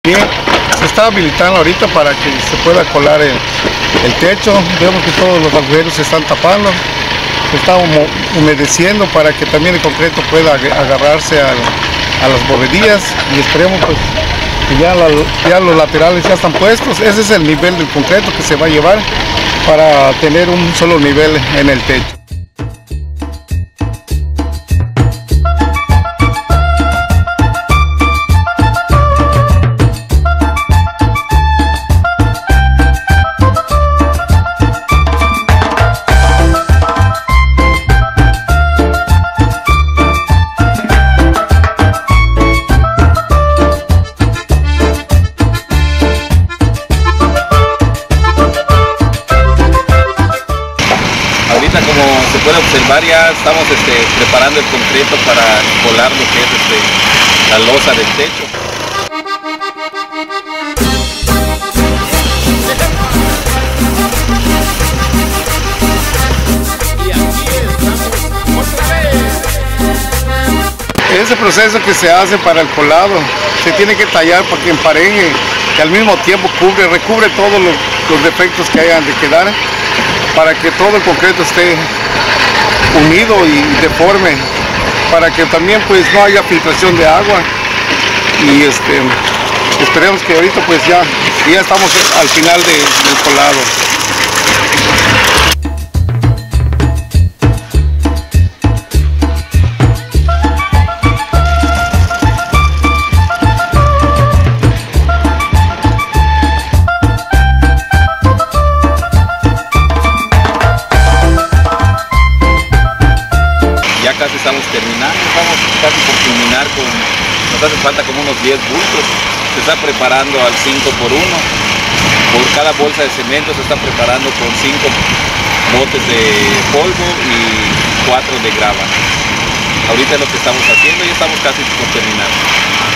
Bien, se está habilitando ahorita para que se pueda colar el techo. Vemos que todos los agujeros se están tapando, se está humedeciendo para que también el concreto pueda agarrarse a las bovedillas, y esperemos pues que ya los laterales ya están puestos. Ese es el nivel del concreto que se va a llevar para tener un solo nivel en el techo. Ahorita, como se puede observar, ya estamos preparando el concreto para colar lo que es la losa del techo. Y aquí estamos otra vez. Ese proceso que se hace para el colado, se tiene que tallar para que empareje, que al mismo tiempo recubre todos los defectos que hayan de quedar, para que todo el concreto esté unido y deforme, para que también pues no haya filtración de agua. Y esperemos que ahorita pues ya estamos al final del colado. Ya casi estamos terminando, estamos casi por culminar nos hace falta como unos 10 bultos. Se está preparando al 5x1. Por cada bolsa de cemento se está preparando con 5 botes de polvo y 4 de grava. Ahorita es lo que estamos haciendo y estamos casi por terminar.